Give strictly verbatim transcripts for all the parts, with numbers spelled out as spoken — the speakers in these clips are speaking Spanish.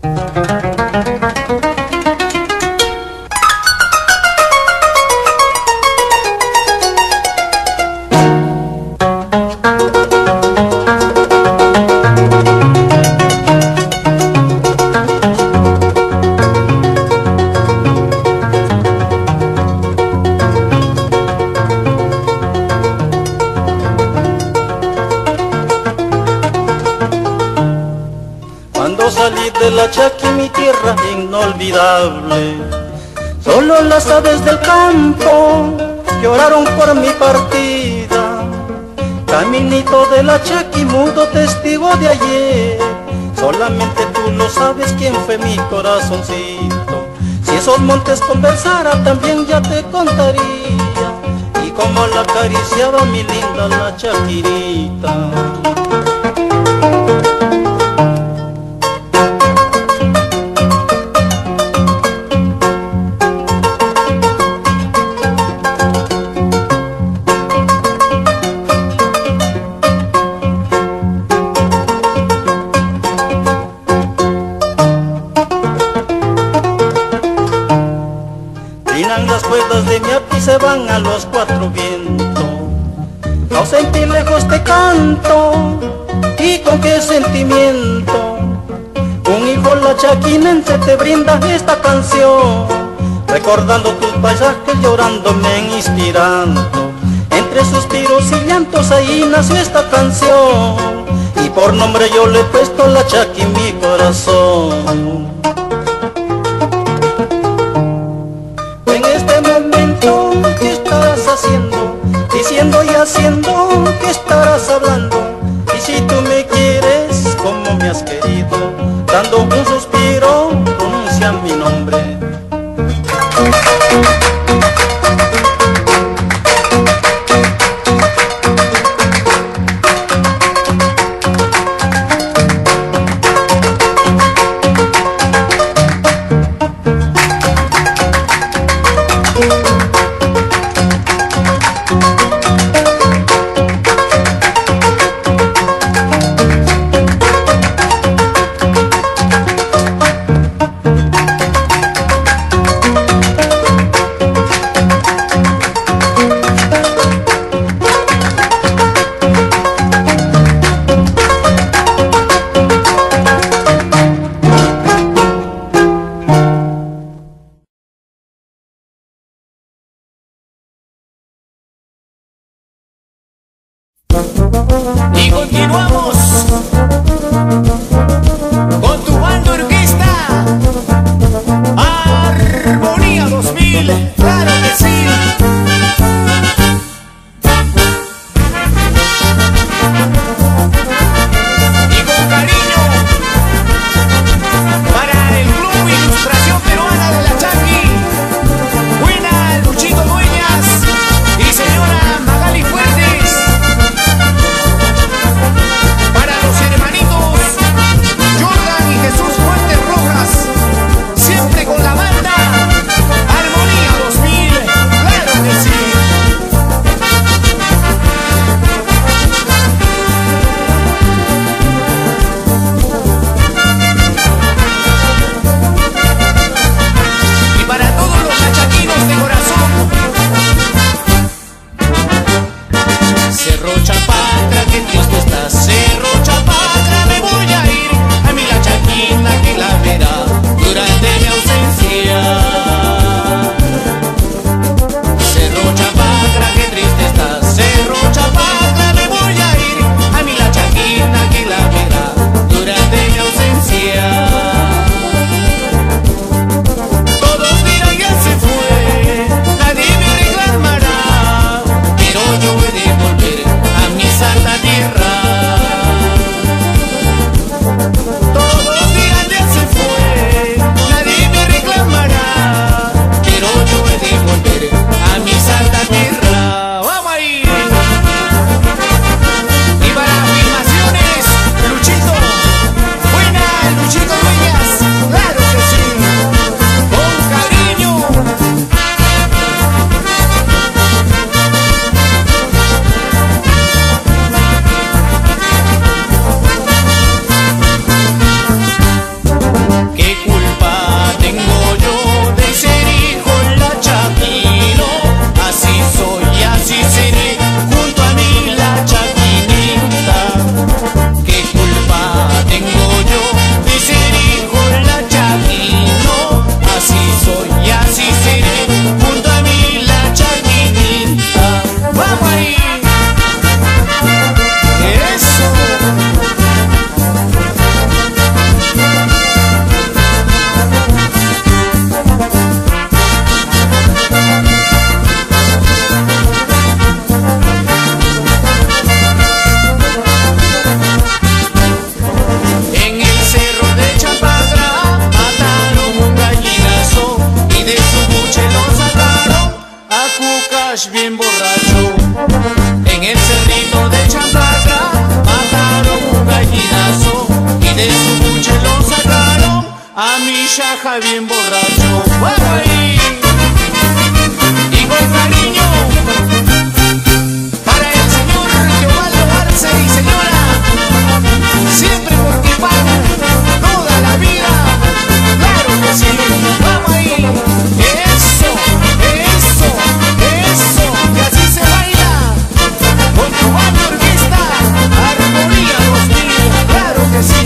De la Chaqui, mi tierra inolvidable, solo las aves del campo lloraron por mi partida. Caminito de la Chaqui, mudo testigo de ayer, solamente tú lo sabes quién fue mi corazoncito. Si esos montes conversaran también ya te contaría, y como la acariciaba mi linda la Chaquirita. Las cuerdas de mi arpa y se van a los cuatro vientos. Ausente y lejos te canto, y con qué sentimiento. Un hijo la chaquinense te brinda esta canción, recordando tus paisajes, llorándome, inspirando. Entre suspiros y llantos ahí nació esta canción, y por nombre yo le he puesto la Chaqui en mi corazón. ¿Qué estarás haciendo? Diciendo y haciendo, ¿qué estarás hablando? Y si tú me quieres como me has querido, dando un suspiro, pronuncia mi nombre. Y continuamos con tu banda orquesta Armonía dos mil, claro que sí. Y con cariño para el Club Ilustración Peruana de la Chaqui, buena Luchito Dueñas y señora Magali Fuertes. chaja bien borracho. ¡Vamos ahí! Y con cariño para el señor Teobaldo Arce y señora, siempre porque pagan toda la vida. Claro que sí, vamos ahí. Eso, eso, eso, y así se baila con tu banda orquesta Armonía dos mil. Claro que sí.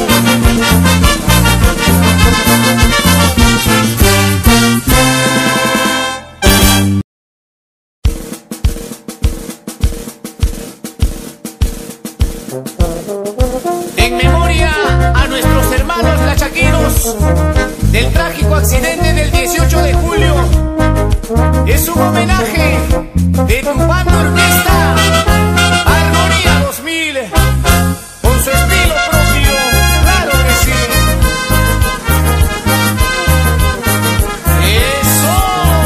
En memoria a nuestros hermanos lachaquinos del trágico accidente del dieciocho de julio, es un homenaje de tu banda orquesta Armonía dos mil, con su estilo propio. Claro que sí. Eso.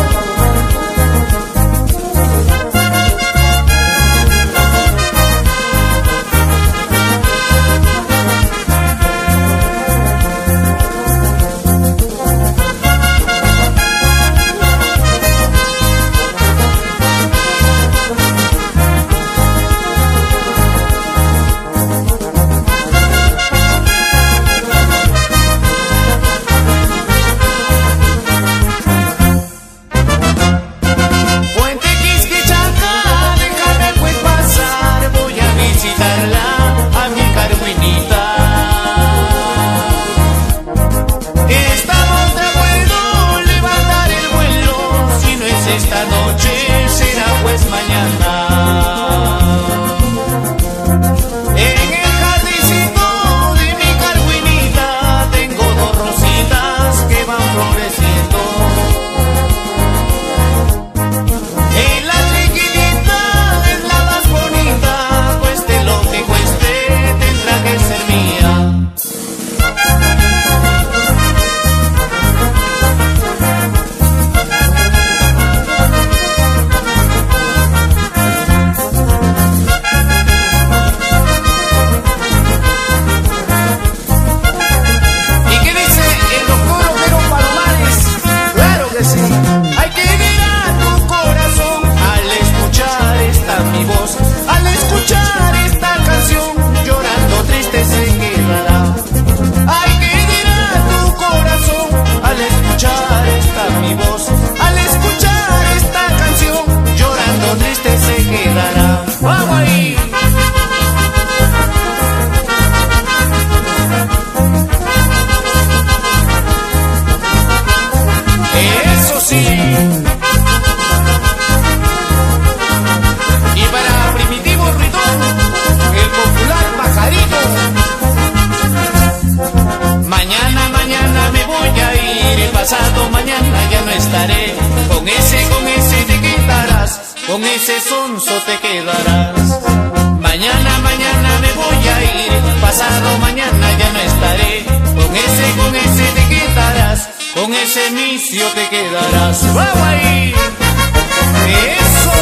Esta noche será pues mañana. En el jardincito de mi carguinita tengo dos rositas que van floreciendo. En la chiquitita es la más bonita, cueste lo que cueste, tendrá que ser mía. Al escuchar esta canción, llorando triste se quedará. Ay, ¿qué dirá tu corazón? Al escuchar esta mi voz, al escuchar esta canción, llorando triste se quedará. ¡Vamos ahí! Eso sí. Mañana, mañana me voy a ir, el pasado mañana ya no estaré. Con ese, con ese te quedarás, con ese sonso te quedarás. Mañana, mañana me voy a ir, pasado mañana ya no estaré. Con ese, con ese te quedarás, con ese misio te quedarás. ¡Vamos ahí! ¡Eso!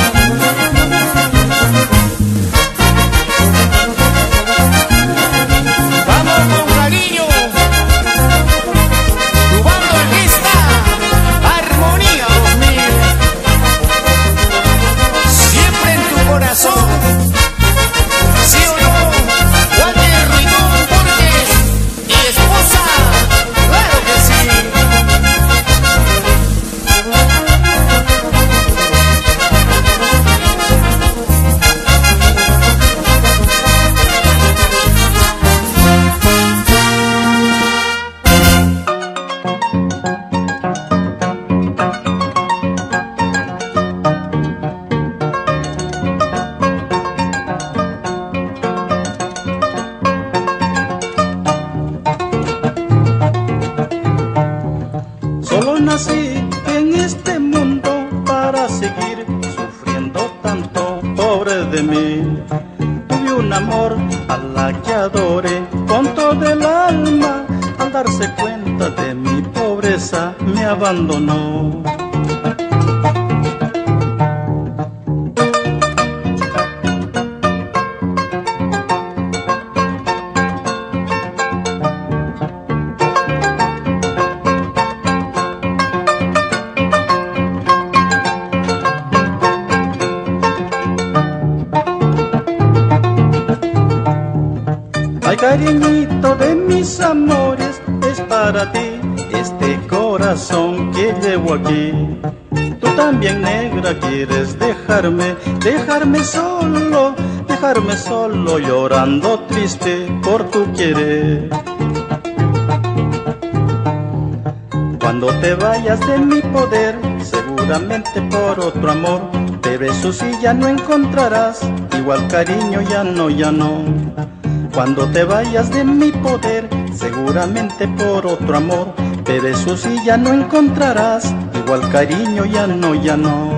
¿Sí o no? Walter Ruidón Borges y esposa, claro que sí. Solo nací en este mundo para seguir sufriendo tanto, pobre de mí. Tuve un amor a la que adoré con todo el alma. Al darse cuenta de mi pobreza me abandonó. cariñito de mis amores, es para ti este corazón que llevo aquí. Tú también, negra, quieres dejarme, dejarme solo, dejarme solo llorando triste por tu querer. Cuando te vayas de mi poder, seguramente por otro amor, te besos y ya no encontrarás igual cariño, ya no, ya no. Cuando te vayas de mi poder, seguramente por otro amor, te besos y ya no encontrarás igual cariño, ya no, ya no.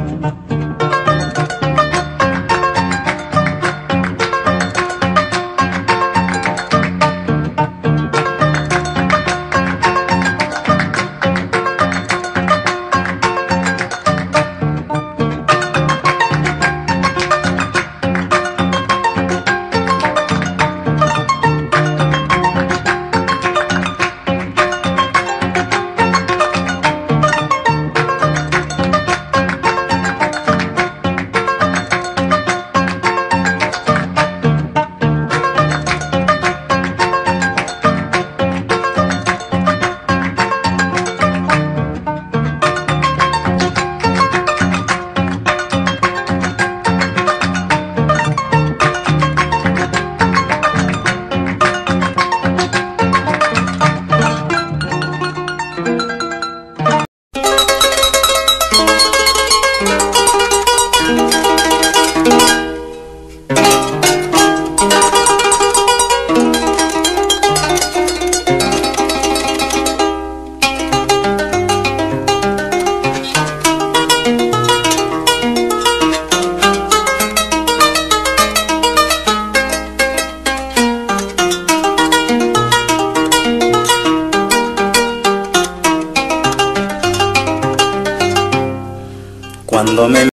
Cuando me